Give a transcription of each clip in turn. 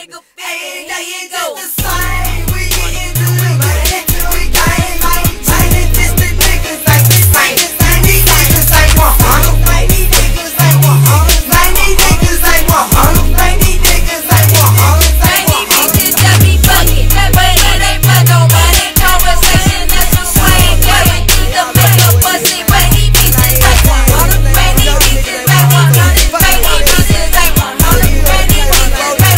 nigga feel. They ain't just the same. We getting to the money. We gang maintaining. Just the niggas ain't the same. These niggas ain't 100. These niggas ain't 100. These niggas ain't 100. These niggas ain't 100. Bitches that be fucking, but it ain't for nobody. Conversation that's a swing, guaranteed to make a pussy. But these bitches like 100. These bitches like 100. These bitches like 100. These bitches like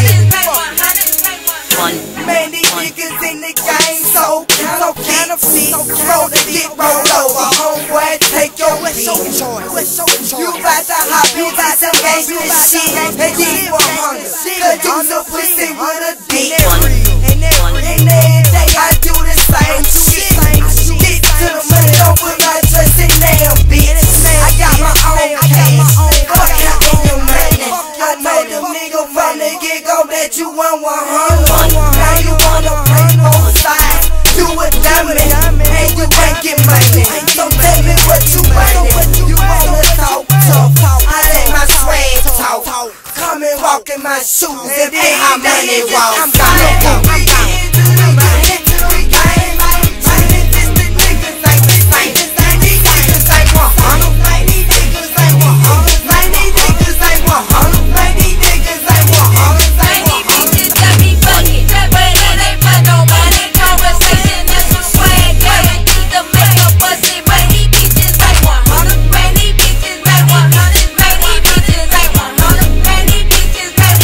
100. Man, these niggas in the game so kind of sick. Roll the dick, roll over, homeboy, take your pick. You bout to hop into some gangsta shit and get 100. Cause you's a pussy with a dick. And every day I do the same shit. Get to the money, don't put my trust in them, bitch. I got my own cash. Fuck counting your money. I know them niggas from the get-go that you want 100. Now you wanna play both sides. You a dummy, and you ain't get money. So tell me what you want. You wanna talk tough, I let my swag talk. Come and walk in my shoes and pay how money walk. I'm gone. We getting to the money. We gang maintaining. Just the niggas ain't the same. These niggas ain't 100. These niggas ain't 100. These niggas ain't 100. These niggas ain't 100. These bitches that be fucking, but it ain't for nobody. Conversation that's a swing, guaranteed to make a pussy. But these bitches like 100. These bitches like 100. These bitches like 100. These bitches like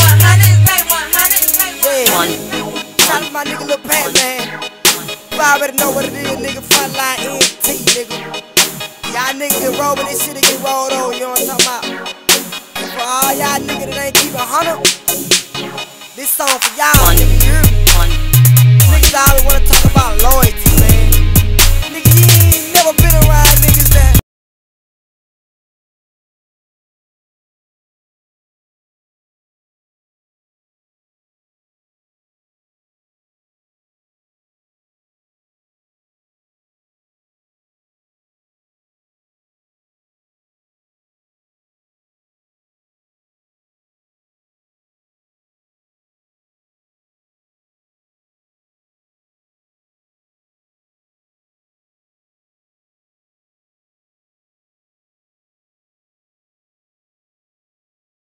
100. Shout out to my nigga Lil Pat, man. You already know what it is, nigga. Frontline NT, nigga. Y'all niggas get rolled, but this shit get rolled on. You know what I'm talking about? And for all y'all niggas that ain't keep 100, this song for y'all, nigga. You hear me? Niggas always wanna talk about loyalty, man. Nigga, you ain't never been around